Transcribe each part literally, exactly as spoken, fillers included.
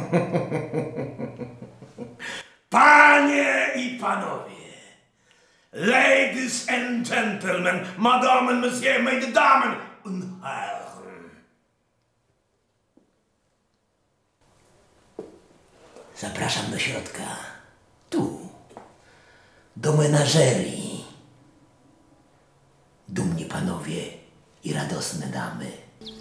Panie i panowie, ladies and gentlemen, madame and monsieur, meine Damen und Herren. Zapraszam do środka. Tu. Do menażerii. Dumni panowie i radosne damy.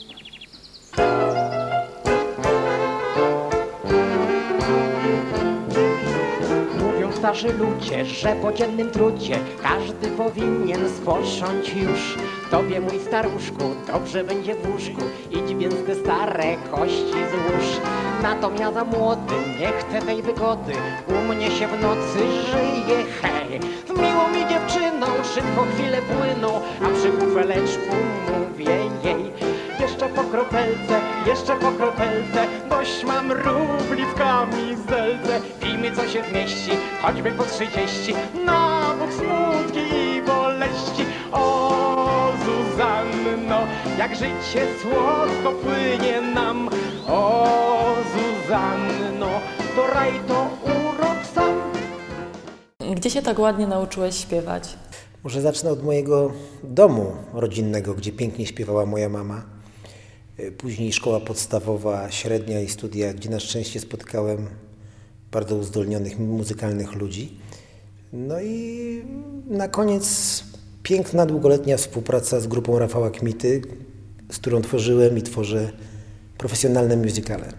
Mówią starzy ludzie, że po dziennym trudzie każdy powinien spocząć już. Tobie, mój staruszku, dobrze będzie w łóżku, idź więc te stare kości złóż. Natomiast za młody nie chcę tej wygody, u mnie się w nocy żyje, hej. Miło mi dziewczyną, szybko chwile płyną, a przy kufeleczku mówię jej. Jeszcze po kropelce, jeszcze po kropelce, dość mam rubli w kamizelce. Pijmy co się zmieści, choćby po trzydzieści, na bok smutki i boleści. O Zuzanno, jak życie słodko płynie nam. O Zuzanno, to raj, to urok sam. Gdzie się tak ładnie nauczyłeś śpiewać? Może zacznę od mojego domu rodzinnego, gdzie pięknie śpiewała moja mama. Później szkoła podstawowa, średnia i studia, gdzie na szczęście spotkałem bardzo uzdolnionych, muzykalnych ludzi. No i na koniec piękna, długoletnia współpraca z grupą Rafała Kmity, z którą tworzyłem i tworzę profesjonalne musicale.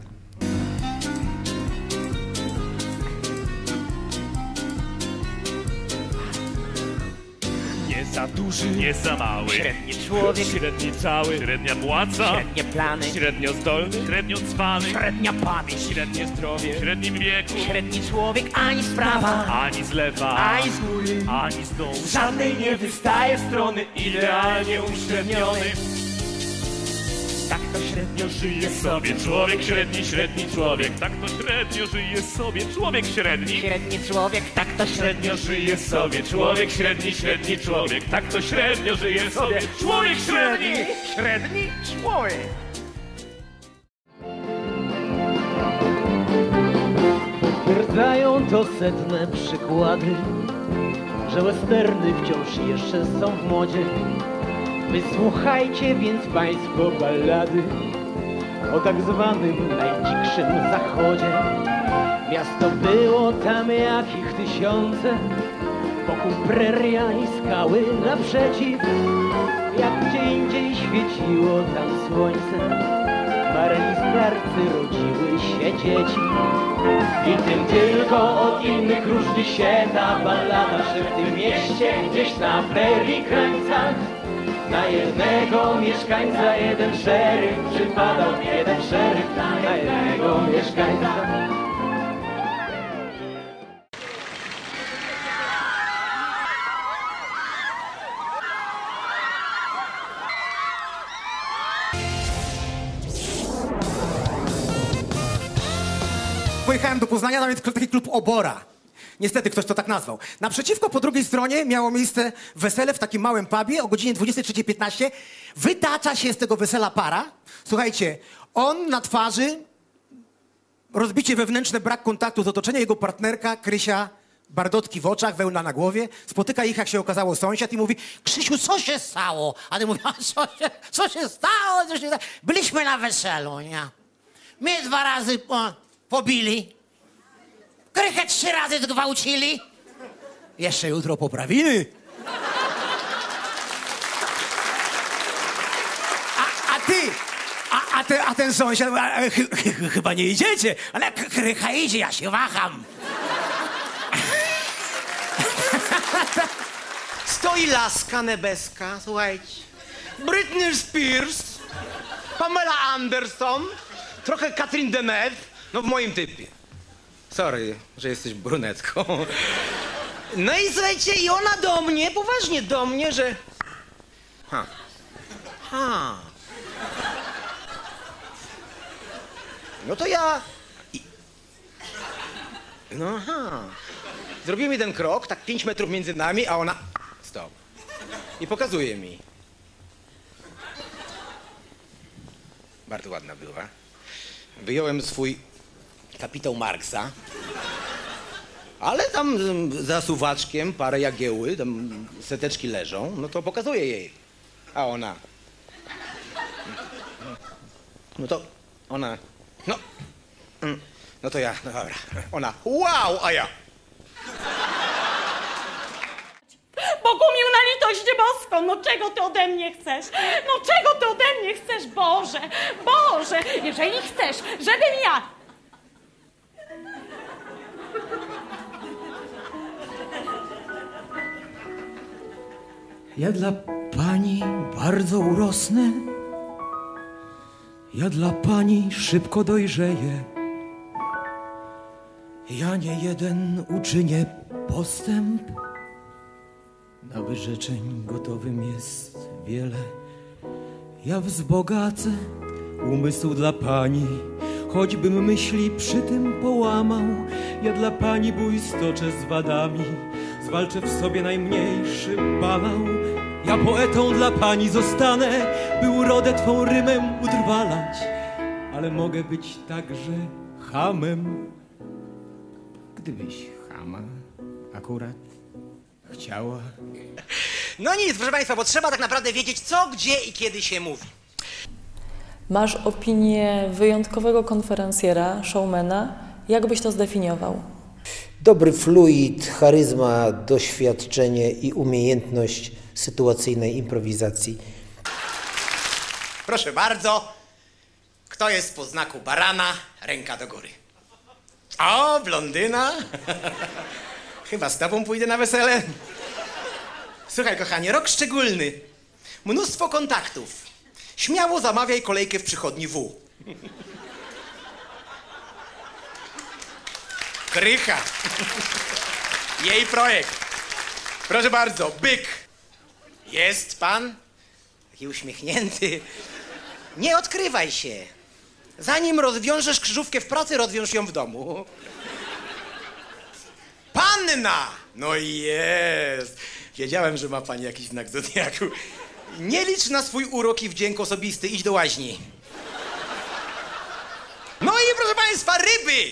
Nie za duży, nie za mały, Średni człowiek, średni cały, średnia płaca, średnie plany, średnio zdolny, średnio cwany, średnia pamięć, średnie zdrowie, w średnim wieku, średni człowiek, ani z prawa, ani z lewa, ani z góry, ani z dołu, z żadnej nie wystaje strony, idealnie uśredniony. Tak to średnio żyje sobie człowiek średni, średni człowiek. Tak to średnio żyje sobie człowiek średni. Średni człowiek, tak to Średnio żyje sobie człowiek średni, średni człowiek. Tak to średnio żyje sobie człowiek średni. średni człowiek. Potwierdzają to setne przykłady, że westerny wciąż jeszcze są w modzie. Wysłuchajcie więc państwo ballady o tak zwanym najdzikszym zachodzie. Miasto było tam jakich tysiące, wokół preria i skały naprzeciw. Jak gdzie indziej świeciło tam słońce, marni starcy rodziły się dzieci. I tym tylko od innych różni się ta ballada, że w tym mieście gdzieś na prerii krańcach na jednego mieszkańca jeden szeryf przypadał, jeden szeryf na jednego mieszkańca. Pojechałem do Poznania, tam jest taki klub Obora. Niestety ktoś to tak nazwał. Naprzeciwko po drugiej stronie miało miejsce wesele w takim małym pubie o godzinie dwudziestej trzeciej piętnaście. Wytacza się z tego wesela para. Słuchajcie, on na twarzy, rozbicie wewnętrzne, brak kontaktu z otoczeniem, jego partnerka Krysia, bardotki w oczach, wełna na głowie. Spotyka ich, jak się okazało, sąsiad i mówi: Krzysiu, co się stało? A ty mówi: a co się, co się stało? Co się stało? Byliśmy na weselu, nie? Mnie dwa razy po, pobili. Krychę trzy razy zgwałcili. Jeszcze jutro poprawimy. A, a ty, a, a, te, a ten sąsiad, a, a, ch, ch, chyba nie idziecie, ale Krycha idzie, ja się waham. Stoi laska nebeska, słuchajcie. Britney Spears, Pamela Anderson, trochę Catherine Deneuve, no w moim typie. Sorry, że jesteś brunetką. No i słuchajcie, i ona do mnie, poważnie do mnie, że... Ha. Ha. No to ja... I... No ha. Zrobimy ten krok, tak pięć metrów między nami, a ona... Stop. I pokazuje mi. Bardzo ładna była. Wyjąłem swój kapitał Marksa. Ale tam mm, za suwaczkiem parę jagieły, tam seteczki leżą, no to pokazuję jej. A ona... No to ona... No... Mm, no to ja, no dobra. Ona... Wow, a ja... Bogumił, na litość boską, no czego ty ode mnie chcesz? No czego ty ode mnie chcesz, Boże? Boże, jeżeli chcesz, żebym ja... Ja dla pani bardzo urosnę, ja dla pani szybko dojrzeję. Ja nie jeden uczynię postęp, na wyrzeczeń gotowym jest wiele. Ja wzbogacę umysł dla pani, choćbym myśli przy tym połamał. Ja dla pani bój stoczę z wadami, zwalczę w sobie najmniejszy banał. Ja poetą dla pani zostanę, by urodę twą rymem utrwalać. Ale mogę być także chamem, gdybyś chama akurat chciała. No nic, proszę państwa, bo trzeba tak naprawdę wiedzieć, co, gdzie i kiedy się mówi. Masz opinię wyjątkowego konferencjera, showmana. Jak byś to zdefiniował? Dobry fluid, charyzma, doświadczenie i umiejętność sytuacyjnej improwizacji. Proszę bardzo, kto jest po znaku barana? Ręka do góry. O, blondyna. Chyba z tobą pójdę na wesele. Słuchaj, kochanie, rok szczególny. Mnóstwo kontaktów. Śmiało zamawiaj kolejkę w przychodni W. Krycha. Jej projekt. Proszę bardzo, byk. Jest pan? Taki uśmiechnięty. Nie odkrywaj się. Zanim rozwiążesz krzyżówkę w pracy, rozwiąż ją w domu. Panna! No jest. Wiedziałem, że ma pani jakiś znak zodiaku. Nie licz na swój urok i wdzięk osobisty. Idź do łaźni. No i proszę państwa, ryby.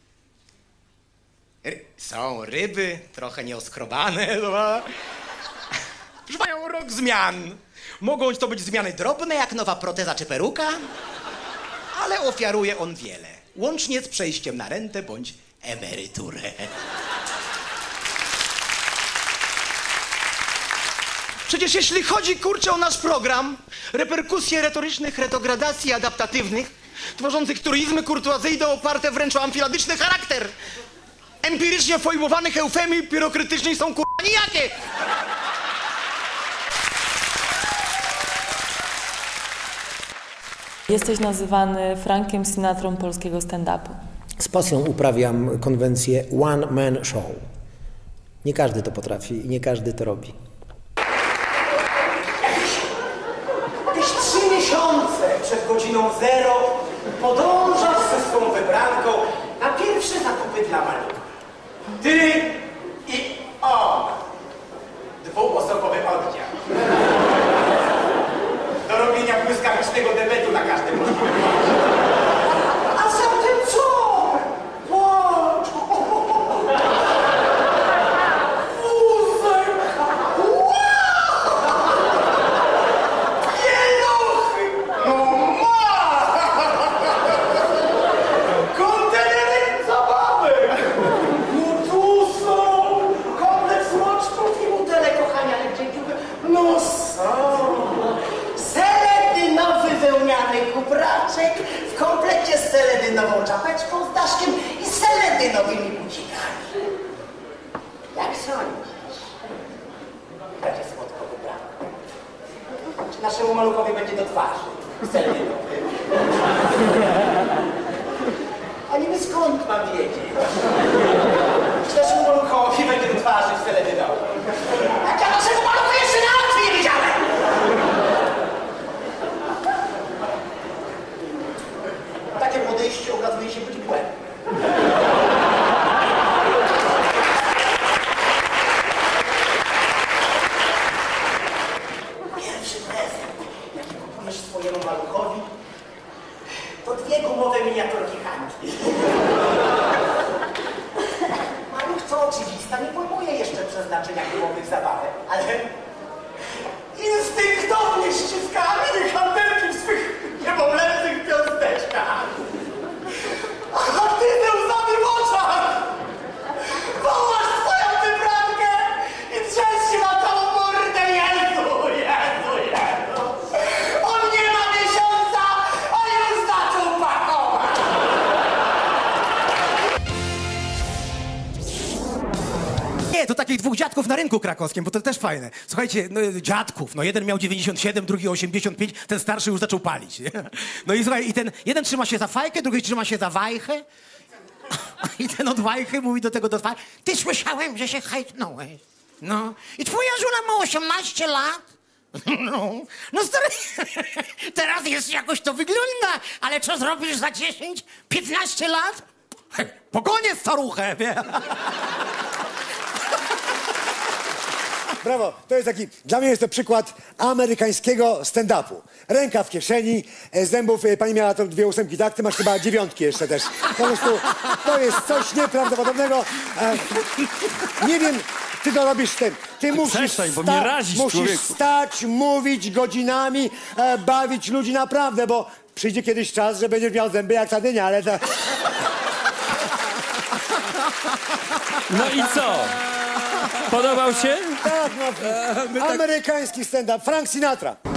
Ry są ryby, trochę nieoskrobane. Proszę panią, rok zmian. Mogą to być zmiany drobne, jak nowa proteza czy peruka, ale ofiaruje on wiele. Łącznie z przejściem na rentę bądź emeryturę. Przecież jeśli chodzi, kurczę, o nasz program, reperkusje retorycznych retrogradacji adaptatywnych, tworzących truizmy kurtuazyjne oparte wręcz o amfiladyczny charakter, empirycznie foibowanych eufemii pirokrytycznych są kurwa nijakie. Jesteś nazywany Frankiem Sinatrą polskiego stand-upu. Z pasją uprawiam konwencję one man show. Nie każdy to potrafi i nie każdy to robi. Jakieś trzy miesiące przed godziną zero podążasz ze swą wybranką na pierwsze zakupy dla Malika. Ty i on. Dwuosobowy oddział. Do robienia błyskawicznego debetu na każdym możliwym. A zatem co? Patrz! Wózek! Wow! Pieluchy! No ma! Kontenerek zabawek! No tu są! Komplet smoczków i butelek kochanianych dziękuję. No są! Seledynowy wełniany kubraczek w komplecie z seledynową czapeczką z daszkiem i seledynowymi bucikami. Jak sądzisz? Będzie słodko wybrane. Czy naszemu maluchowi będzie do twarzy seledynowy? A niby skąd mam wiedzieć? Czy naszemu maluchowi będzie do twarzy seledynowy? Jak ja naszego malucha jeszcze na oczy nie widziałem! Takie podejście okazuje się być błędne. Pierwszy prezent, jaki kupujesz swojemu maluchowi, To dwie gumowe miniaturki Hanki. Maluch co oczywista, nie pojmuje jeszcze przeznaczenia gumowych zabawek, ale instynktownie ściska mini-handelki w swych niemowlęcych piąsteczkach. A ty ze łzami w oczach wołasz swoją wyprawkę i drzesz się na całą mordę. Jezu, Jezu, Jezu. On nie ma miesiąca, a już zaczął pakować. Nie, to takich dwóch dziadków na rynku krakowskim, bo to też fajne. Słuchajcie, no, dziadków, no jeden miał dziewięćdziesiąt siedem, drugi osiemdziesiąt pięć, ten starszy już zaczął palić. Nie? No i słuchaj, i ten jeden trzyma się za fajkę, drugi trzyma się za wajchę. I ten od wajchy mówi do tego do fajki: ty słyszałem, że się hajtnąłeś. No. I twoja żona ma osiemnaście lat. No, no stary, teraz jest jakoś to wygląda, ale co zrobisz za dziesięć, piętnaście lat? Pogonię staruchę, wie. Brawo, to jest taki, dla mnie jest to przykład amerykańskiego stand-upu. Ręka w kieszeni, e, zębów, e, pani miała to dwie ósemki, tak? Ty masz chyba dziewiątki jeszcze też. Po prostu to jest coś nieprawdopodobnego. E, nie wiem, ty to robisz z tym. Ty musisz, Przestań, bo mnie razisz, musisz człowieku. stać, mówić godzinami, e, bawić ludzi naprawdę, bo przyjdzie kiedyś czas, że będziesz miał zęby jak ta dynia, ale to... No i co? Podobał się? Tak, no, amerykański stand-up, Frank Sinatra.